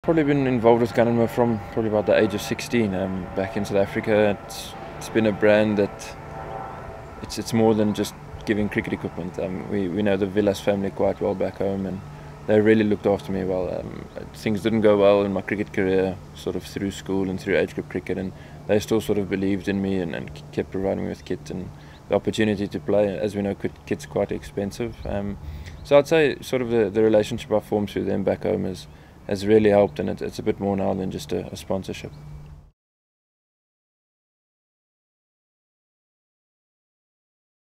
Probably been involved with Gunnerma from probably about the age of 16. Back in South Africa, it's been a brand that it's more than just giving cricket equipment. We know the Villas family quite well back home, and they really looked after me well. Things didn't go well in my cricket career, sort of through school and through age group cricket, and they still sort of believed in me and kept providing me with kit and the opportunity to play. As we know, kit's quite expensive. So I'd say sort of the relationship I formed through them back home has really helped, and it's a bit more now than just a sponsorship.